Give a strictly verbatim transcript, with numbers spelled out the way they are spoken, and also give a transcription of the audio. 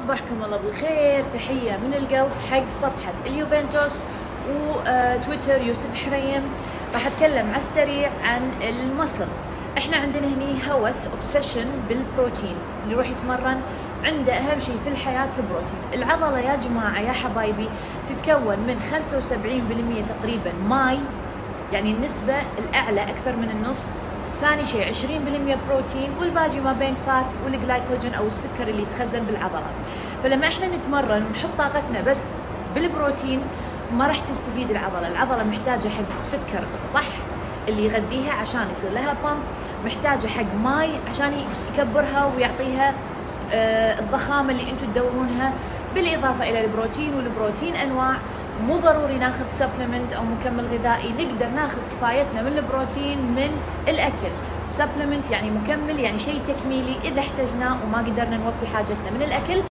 صبحكم الله بالخير، تحية من القلب حق صفحة اليوفنتوس وتويتر يوسف حريم. راح اتكلم على السريع عن المصل. احنا عندنا هني هوس اوبسيشن بالبروتين، اللي يروح يتمرن عنده اهم شيء في الحياة البروتين. العضلة يا جماعة يا حبايبي تتكون من خمسة وسبعين بالمئة تقريبا ماي، يعني النسبة الاعلى اكثر من النص. ثاني شيء عشرين بالمئة بروتين، والباقي ما بين فات والجلايكوجين او السكر اللي يتخزن بالعضله. فلما احنا نتمرن ونحط طاقتنا بس بالبروتين ما راح تستفيد العضله. العضله محتاجه حق السكر الصح اللي يغذيها عشان يصير لها بامب، محتاجه حق ماي عشان يكبرها ويعطيها آه الضخامه اللي انتم تدورونها، بالاضافه الى البروتين. والبروتين انواع، مو ضروري ناخذ سبلمنت او مكمل غذائي، نقدر ناخذ كفايتنا من البروتين من الاكل. سبلمنت يعني مكمل، يعني شيء تكميلي اذا احتجناه وما قدرنا نوفي حاجتنا من الاكل